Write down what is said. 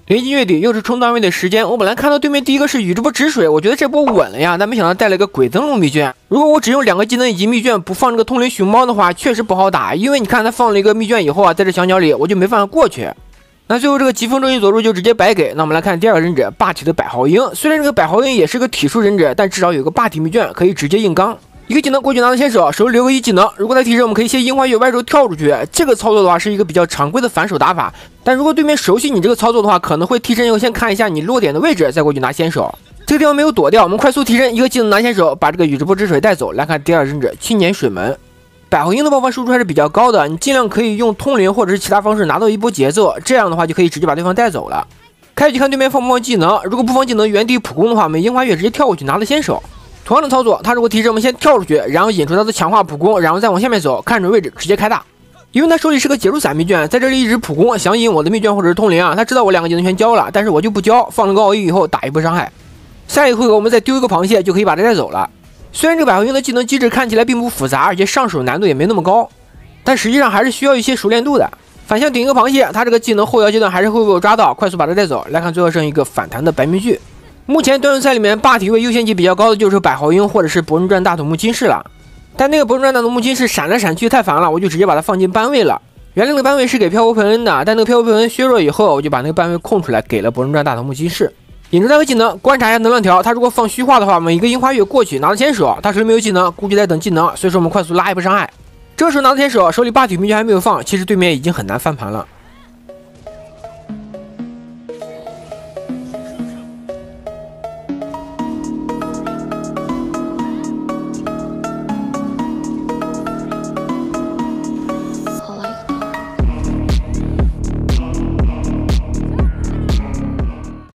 临近月底，又是冲单位的时间。我本来看到对面第一个是宇智波止水，我觉得这波稳了呀，但没想到带了一个鬼增龙秘卷。如果我只用2个技能以及秘卷，不放这个通灵熊猫的话，确实不好打。因为你看他放了一个秘卷以后啊，在这墙角里，我就没办法过去。那最后这个疾风正义佐助就直接白给。那我们来看第2个忍者霸体的百豪鹰，虽然这个百豪鹰也是个体术忍者，但至少有个霸体秘卷可以直接硬刚。一个技能过去拿到先手，手里留个1技能。如果在提示，我们可以先樱花月歪手跳出去。这个操作的话是一个比较常规的反手打法，但如果对面熟悉你这个操作的话，可能会替身以后先看一下你落点的位置，再过去拿先手。这个地方没有躲掉，我们快速提身，一个技能拿先手，把这个宇智波止水带走。来看第2忍者青年水门。百豪鹰的爆发输出还是比较高的，你尽量可以用通灵或者是其他方式拿到一波节奏，这样的话就可以直接把对方带走了。开局看对面放不放技能，如果不放技能原地普攻的话，我们樱花月直接跳过去拿了先手。同样的操作，他如果提示我们先跳出去，然后引出他的强化普攻，然后再往下面走，看准位置直接开大。因为他手里是个解除伞秘卷，在这里一直普攻，想引我的秘卷或者是通灵啊，他知道我2个技能全交了，但是我就不交，放了个奥义以后打一波伤害。下一回合我们再丢一个螃蟹就可以把他带走了。虽然这个百豪鹰的技能机制看起来并不复杂，而且上手难度也没那么高，但实际上还是需要一些熟练度的。反向顶一个螃蟹，他这个技能后摇阶段还是会被我抓到，快速把他带走。来看最后剩一个反弹的白面具。目前端游赛里面霸体位优先级比较高的就是百豪鹰或者是博人传大土木金士了，但那个博人传大土木金士闪来闪去太烦了，我就直接把它放进班位了。原来那个班位是给飘忽佩恩的，但那个飘忽佩恩削弱以后，我就把那个班位空出来给了博人传大土木金士。引出他个技能，观察一下能量条，他如果放虚化的话，我们一个樱花月过去拿了先手，他手里没有技能，估计在等技能，所以说我们快速拉一波伤害。这个时候拿到先手，手里霸体秘诀还没有放，其实对面已经很难翻盘了。